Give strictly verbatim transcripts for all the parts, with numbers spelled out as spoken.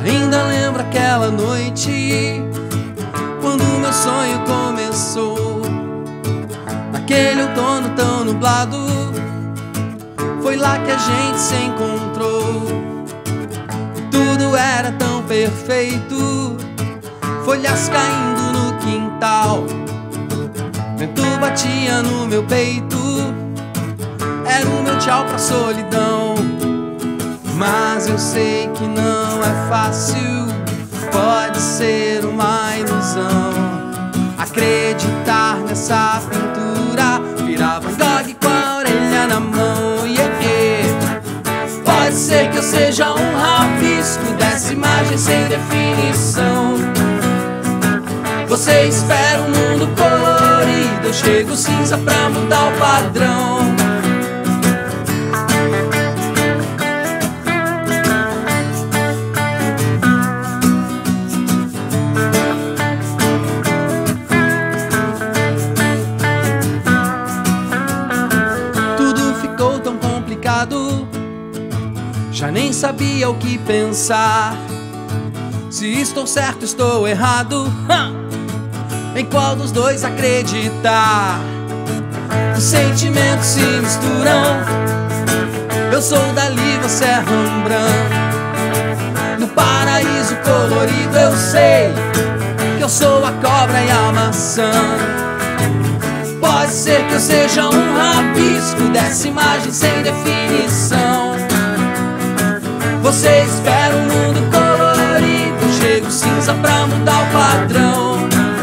Ainda lembro aquela noite, quando meu sonho começou. Naquele outono tão nublado, foi lá que a gente se encontrou. Tudo era tão perfeito, folhas caindo no quintal, vento batia no meu peito, era o meu tchau pra solidão. Mas eu sei que não é fácil, pode ser uma ilusão acreditar nessa pintura, virar Van Gogh com a orelha na mão. Yeah, yeah. Pode ser que eu seja um rabisco dessa imagem sem definição. Você espera um mundo colorido, eu chego cinza pra mudar o padrão. Já nem sabia o que pensar, se estou certo, estou errado, em qual dos dois acreditar. Os sentimentos se misturam, eu sou Dali, você é Rembrandt. No paraíso colorido eu sei que eu sou a cobra e a maçã. Pode ser que eu seja um rabisco dessa imagem sem definição. Você espera um mundo colorido, chego cinza pra mudar o padrão.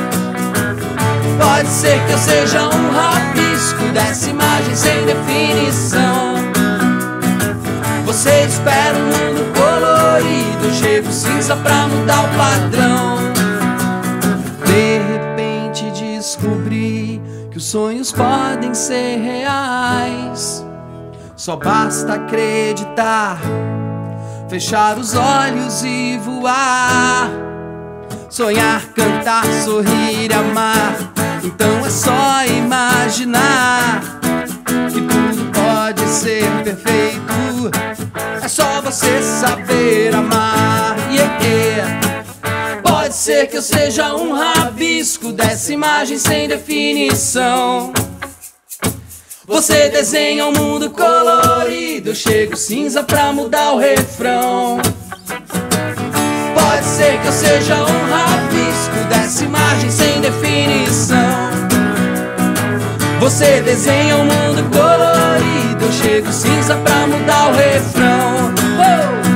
Pode ser que eu seja um rabisco dessa imagem sem definição. Você espera um mundo colorido, chego cinza pra mudar o padrão. De repente descobri que os sonhos podem ser reais, só basta acreditar, fechar os olhos e voar. Sonhar, cantar, sorrir, amar. Então é só imaginar que tudo pode ser perfeito. É só você saber amar. Yeah, yeah. Pode ser que eu seja um rabisco dessa imagem sem definição. Você desenha um mundo colorido, eu chego cinza pra mudar o refrão. Pode ser que eu seja um rabisco dessa imagem sem definição. Você desenha um mundo colorido, eu chego cinza pra mudar o refrão. Oh!